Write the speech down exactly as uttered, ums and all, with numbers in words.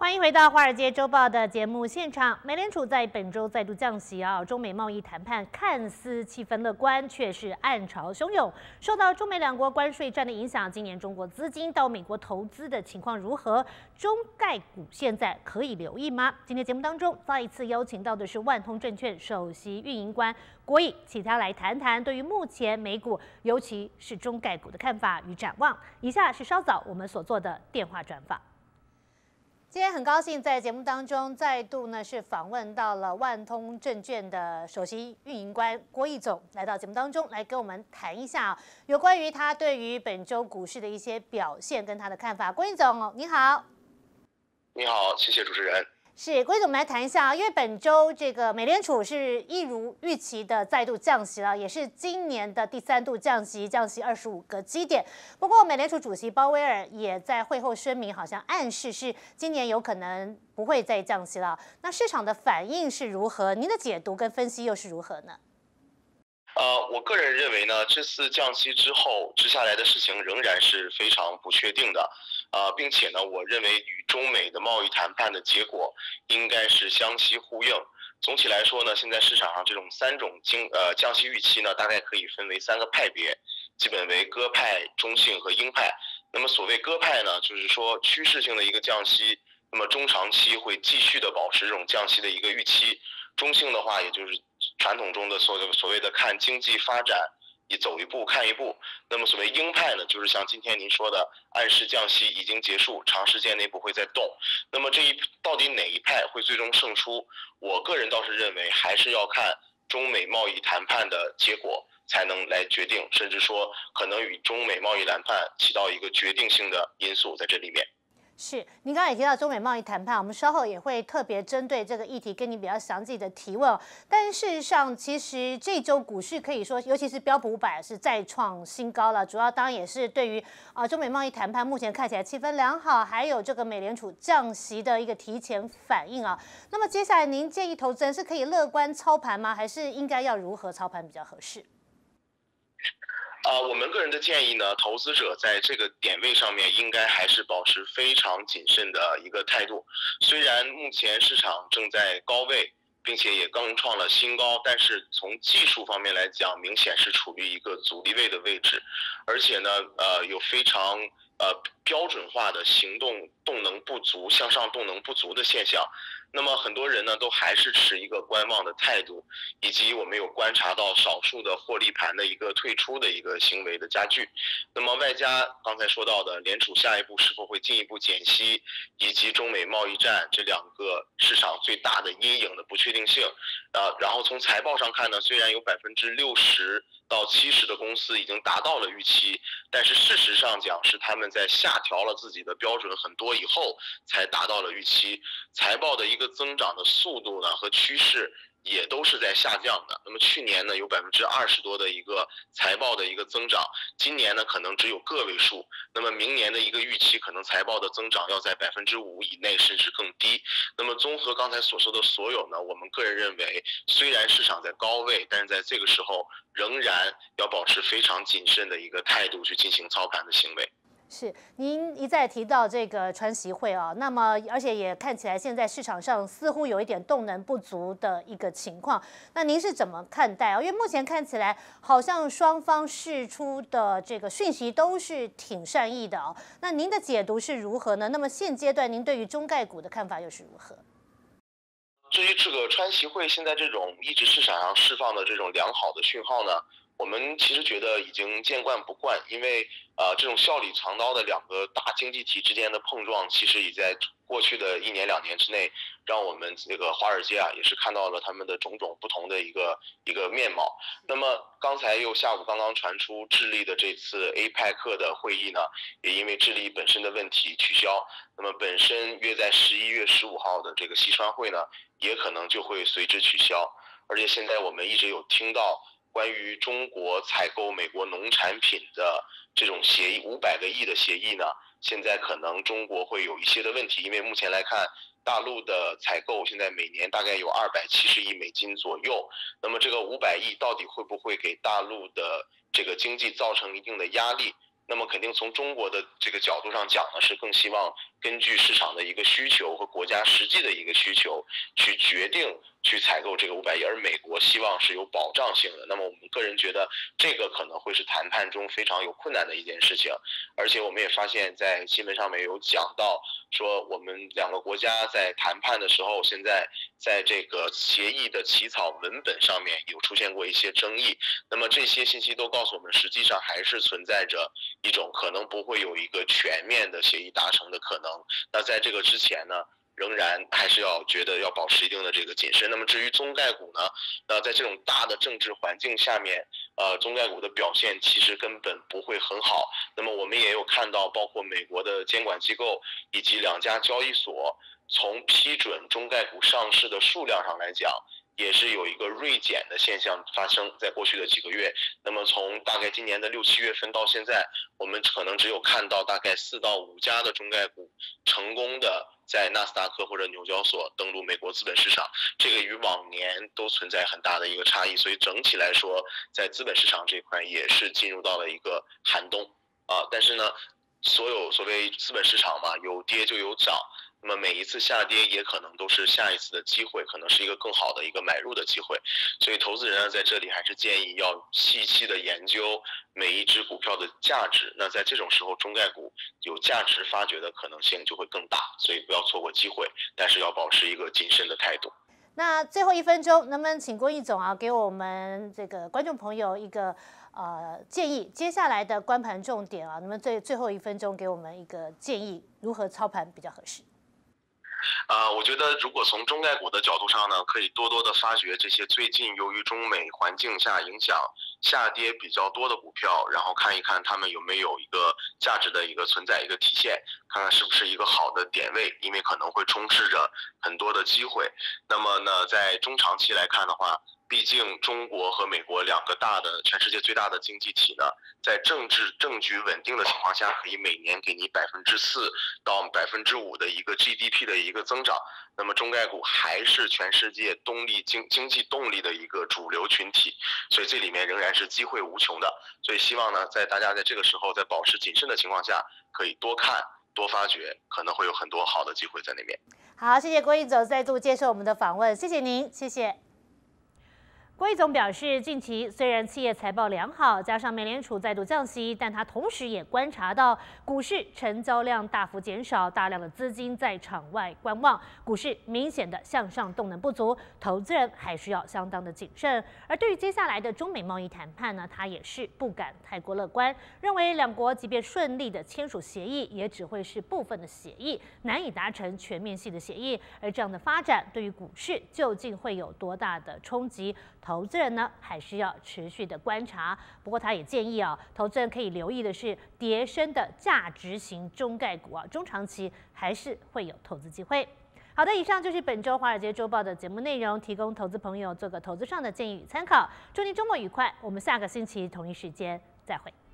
欢迎回到《华尔街周报》的节目现场。美联储在本周再度降息啊，中美贸易谈判看似气氛乐观，却是暗潮汹涌。受到中美两国关税战的影响，今年中国资金到美国投资的情况如何？中概股现在可以留意吗？今天节目当中再一次邀请到的是万通证券首席运营官郭毅，请他来谈谈对于目前美股，尤其是中概股的看法与展望。以下是稍早我们所做的电话专访。今天很高兴在节目当中再度呢是访问到了万通证券的首席运营官郭毅总，来到节目当中来跟我们谈一下、啊、有关于他对于本周股市的一些表现跟他的看法。郭毅总，你好。 你好，谢谢主持人。 是，郭毅总，我们来谈一下啊，因为本周这个美联储是一如预期的再度降息了，也是今年的第三度降息，降息二十五个基点。不过，美联储主席鲍威尔也在会后声明，好像暗示是今年有可能不会再降息了。那市场的反应是如何？您的解读跟分析又是如何呢？ 呃，我个人认为呢，这次降息之后，接下来的事情仍然是非常不确定的，呃，并且呢，我认为与中美的贸易谈判的结果应该是相息呼应。总体来说呢，现在市场上这种三种经呃降息预期呢，大概可以分为三个派别，基本为鸽派、中性和鹰派。那么所谓鸽派呢，就是说趋势性的一个降息，那么中长期会继续的保持这种降息的一个预期。中性的话，也就是传统中的所所谓的看经济发展，一走一步看一步。那么所谓鹰派呢，就是像今天您说的，暗示降息已经结束，长时间内不会再动。那么这一到底哪一派会最终胜出？我个人倒是认为，还是要看中美贸易谈判的结果才能来决定，甚至说可能与中美贸易谈判起到一个决定性的因素在这里面。 是，您刚才也提到中美贸易谈判，我们稍后也会特别针对这个议题跟你比较详细的提问。但事实上，其实这周股市可以说，尤其是标普五百是再创新高了。主要当然也是对于啊、呃、中美贸易谈判目前看起来气氛良好，还有这个美联储降息的一个提前反应啊。那么接下来您建议投资人是可以乐观操盘吗？还是应该要如何操盘比较合适？ 呃，我们个人的建议呢，投资者在这个点位上面应该还是保持非常谨慎的一个态度。虽然目前市场正在高位，并且也刚创了新高，但是从技术方面来讲，明显是处于一个阻力位的位置，而且呢，呃，有非常呃标准化的行动动能不足、向上动能不足的现象。那么很多人呢都还是持一个观望的态度，以及我们有观察到少数的获利盘的一个退出的一个行为的加剧。那么外加刚才说到的联储下一步是否会进一步减息，以及中美贸易战这两个市场最大的阴影的不确定性。呃，然后从财报上看呢，虽然有百分之六十到七十的公司已经达到了预期，但是事实上讲是他们在下调了自己的标准很多以后才达到了预期。财报的一个增长的速度呢和趋势也都是在下降的。那么去年呢有百分之二十多的一个财报的一个增长，今年呢可能只有个位数。那么明年的一个预期可能财报的增长要在百分之五以内，甚至更低。那么综合刚才所说的所有呢，我们个人认为，虽然市场在高位，但是在这个时候仍然要保持非常谨慎的一个态度去进行操盘的行为。 是，您一再提到这个川习会啊，那么而且也看起来现在市场上似乎有一点动能不足的一个情况，那您是怎么看待啊？因为目前看起来好像双方释出的这个讯息都是挺善意的啊，那您的解读是如何呢？那么现阶段您对于中概股的看法又是如何？ 至于这个川习会现在这种一直市场上释放的这种良好的讯号呢，我们其实觉得已经见惯不惯，因为呃这种笑里藏刀的两个大经济体之间的碰撞，其实也在过去的一年两年之内，让我们这个华尔街啊也是看到了他们的种种不同的一个一个面貌。那么刚才又下午刚刚传出智利的这次 A P E C 的会议呢，也因为智利本身的问题取消。那么本身约在十一月十五号的这个西川会呢，也可能就会随之取消。而且现在我们一直有听到关于中国采购美国农产品的这种协议，五百个亿的协议呢，现在可能中国会有一些的问题，因为目前来看，大陆的采购现在每年大概有二百七十亿美金左右。那么这个五百亿到底会不会给大陆的这个经济造成一定的压力？ 那么肯定从中国的这个角度上讲呢，是更希望根据市场的一个需求和国家实际的一个需求去决定去采购这个五百亿，而美国希望是有保障性的。那么我们个人觉得这个可能会是谈判中非常有困难的一件事情，而且我们也发现在新闻上面有讲到说，我们两个国家在谈判的时候，现在在这个协议的起草文本上面有出现过一些争议。那么这些信息都告诉我们，实际上还是存在着一种可能不会有一个全面的协议达成的可能。那在这个之前呢，仍然还是要觉得要保持一定的这个谨慎。那么至于中概股呢，那在这种大的政治环境下面，呃，中概股的表现其实根本不会很好。那么我们也有看到，包括美国的监管机构以及两家交易所，从批准中概股上市的数量上来讲，也是有一个锐减的现象发生在过去的几个月。那么从大概今年的六七月份到现在，我们可能只有看到大概四到五家的中概股成功的在纳斯达克或者纽交所登陆美国资本市场，这个与往年都存在很大的一个差异。所以整体来说，在资本市场这块也是进入到了一个寒冬啊。但是呢，所有所谓资本市场嘛，有跌就有涨。那么每一次下跌也可能都是下一次的机会，可能是一个更好的一个买入的机会。所以投资人呢，在这里还是建议要细细的研究每一只股票的价值。那在这种时候，中概股有价值发掘的可能性就会更大，所以不要错过机会，但是要保持一个谨慎的态度。 那最后一分钟，能不能请郭毅总啊，给我们这个观众朋友一个呃建议？接下来的观盘重点啊，能不能最最后一分钟给我们一个建议，如何操盘比较合适？ 呃，我觉得如果从中概股的角度上呢，可以多多的发掘这些最近由于中美环境下影响下跌比较多的股票，然后看一看他们有没有一个价值的一个存在一个体现，看看是不是一个好的点位，因为可能会充斥着很多的机会。那么呢，在中长期来看的话，毕竟中国和美国两个大的全世界最大的经济体呢，在政治政局稳定的情况下，可以每年给你百分之四到百分之五的一个 G D P 的一个增长。那么中概股还是全世界动力经经济动力的一个主流群体，所以这里面仍然是机会无穷的。所以希望呢，在大家在这个时候在保持谨慎的情况下，可以多看多发掘，可能会有很多好的机会在那边。 好，谢谢郭毅总再度接受我们的访问，谢谢您，谢谢。郭毅总表示，近期虽然企业财报良好，加上美联储再度降息，但他同时也观察到股市成交量大幅减少，大量的资金在场外观望，股市明显的向上动能不足，投资人还需要相当的谨慎。而对于接下来的中美贸易谈判呢，他也是不敢太过乐观，认为两国即便顺利的签署协议，也只会是部分的协议，难以达成全面性的协议。而这样的发展对于股市究竟会有多大的冲击？投资人呢，还需要持续的观察。不过，他也建议啊，投资人可以留意的是跌升的价值型中概股啊，中长期还是会有投资机会。好的，以上就是本周《华尔街周报》的节目内容，提供投资朋友做个投资上的建议与参考。祝您周末愉快，我们下个星期同一时间再会。